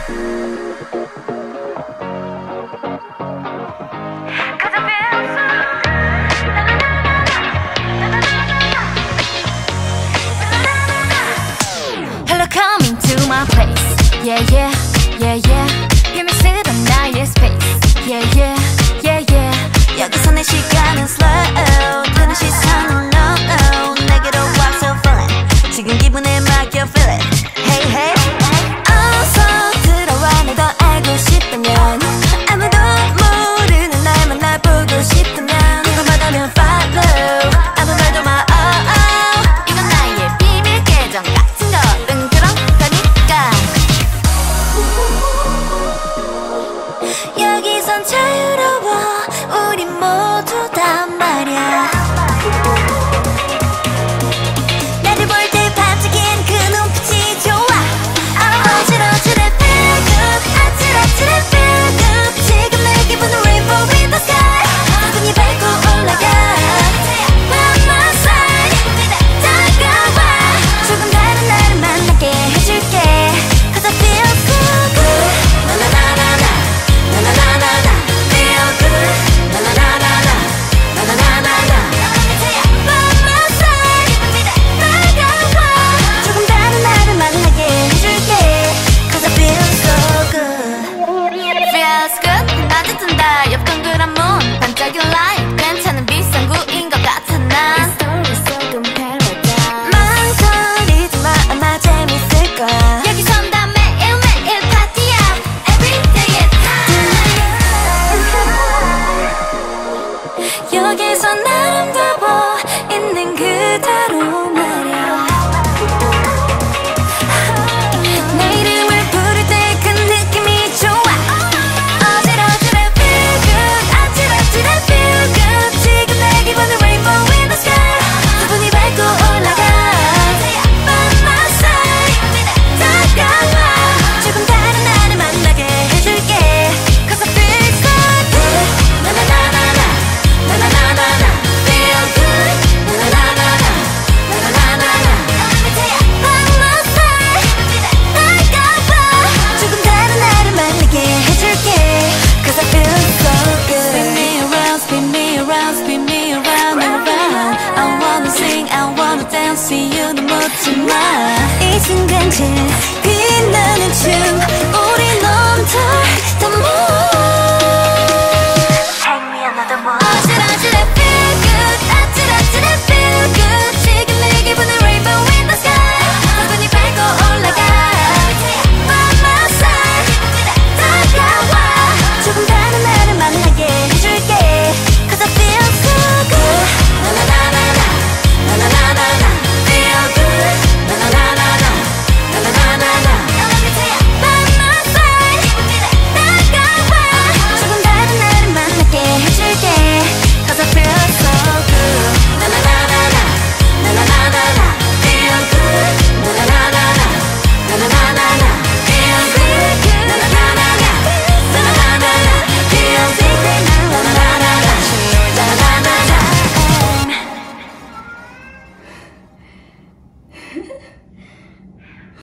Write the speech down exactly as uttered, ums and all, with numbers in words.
Coming to my place, yeah yeah, yeah yeah. 비밀스런 나의 space, yeah yeah, yeah yeah. 여기서 내 시간은 slow, 드는 시선은 no no. 내게로 와서 feel it, 지금 기분에 맡겨 feel it. Hey hey, 어서 들어와 날 더 알고 싶다면 아무도 모르는 날만 날 보고 싶다면 궁금하다면 follow. 아무 말도 마 oh oh. 이건 나의 비밀 계정 같은 거든. 여기선 자유로워 우리 모두 다 말야. 나를 볼 때 반짝인 그 눈빛이 좋아. 어지러지를 feel good, 아찔아찔해 feel good. 지금 내 기분은 rainbow in the sky. 눈이 밟고 올라가 by my side. 다가와 조금 다른 나를 만나게 해줄게. Cause I feel so good. 나나나나나 나나나나나 feel good. 나나나나나 나나나나나 by my side. 다가와 조금 다른 나를 만나게 해줄게. Cause I feel so good. Feels good. 낮에 뜬다 옆 동그란 문 반짝인 light. 괜찮은 비상구인 것 같아 난. 망설이지 마 아마 재밌을 거야. 여기선 다 매일매일 파티야. Everyday is time. 여기선 아름다워 있는 그대로 말야. 내 이름을 부를 때 그 느낌이 좋아. 어지러지래 feel good, 아찔아찔해 feel good. 지금 내 기분은 rainbow in the sky. 기분이 밟고 올라가 by my side. 다가와 조금 다른 나를 만나게 해줄게. Cause I feel so good. 나나나나나 나나나나나 feel good. 나나나나나 나나나나나 by my side. 다가와 조금 다른 나를 만나게 해줄게. Cause I feel so good. Spin me around, spin me around, spin me around and around. I wanna sing, I wanna dance, see you 는 묻지 마. 이 순간 제일 빛나는 춤.